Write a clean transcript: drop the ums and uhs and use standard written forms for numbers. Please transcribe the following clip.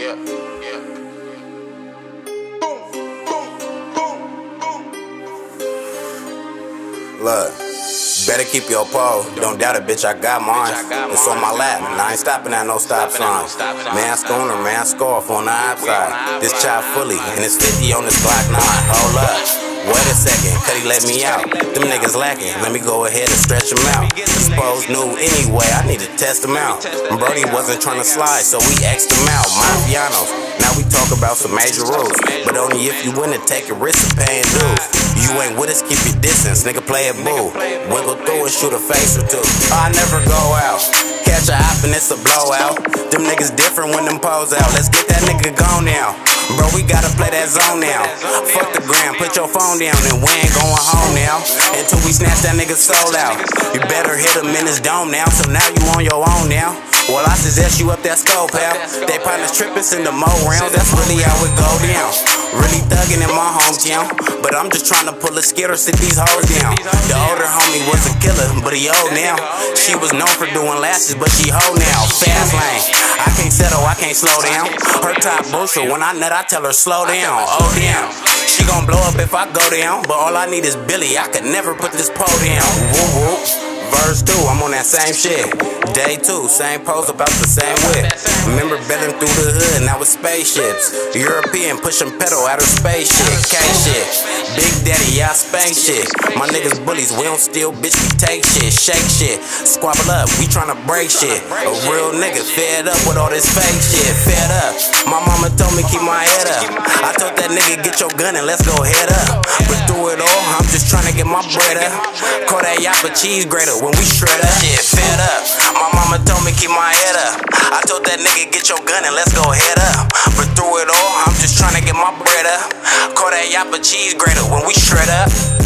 yeah, yeah. Look, better keep your pole. Don't doubt it, bitch, I got mine. It's on my lap, and I ain't stopping at no stop sign. Mask on or mask off on the outside. This child fully, and it's 50 on this Glock 9. Hold up. Wait a second, Cuddy let me out. Them niggas lacking, let me go ahead and stretch them out. Supposed new anyway, I need to test them out. Brody wasn't trying to slide, so we X'd him out. Mafianos, now we talk about some major rules, but only if you win and take a risk of paying dues. You ain't with us, keep your distance, nigga play it boo. Wiggle through and shoot a face or two. I never go out, catch a hop and it's a blowout. Them niggas different when them pose out. Let's get that nigga gone now. Bro, we gotta play that zone now. Fuck the gram, put your phone down and we ain't going home now until we snatch that nigga's soul out. You better hit him in his dome now, so now you on your own now. Well, I suggest you up that skull, pal. They partners trippin', send the mo rounds, that's really how it go down. Really thuggin' in my hometown, but I'm just trying to pull a skitter, sit these hoes down. The older homie was a killer, but he old now. She was known for doing lashes, but she hoe now. Fast lane, I can't settle, I can't slow down. Her top bullshit, when I nut, I tell her slow down. Oh damn, she gon' blow up if I go down, but all I need is Billy, I could never put this pole down. Woo woo. Verse 2, I'm on that same shit. Day 2, same pose, about the same whip. Remember belling through the hood, now it's spaceships. European pushing pedal out of space shit. K shit, Big Daddy, y'all spank shit. My niggas bullies, we don't steal, bitch, we take shit. Shake shit, squabble up, we tryna break shit. A real nigga fed up with all this fake shit. Fed up, my mama told me keep my head up. I told that nigga get your gun and let's go head up. But through it all, I'm just tryna get my bread up. Call that yappa cheese grater when we shred up. Shit, fed up. My mama told me keep my head up. I told that nigga get your gun and let's go head up. But through it all, I'm just trying to get my bread up. Call that yappa cheese grater when we shred up.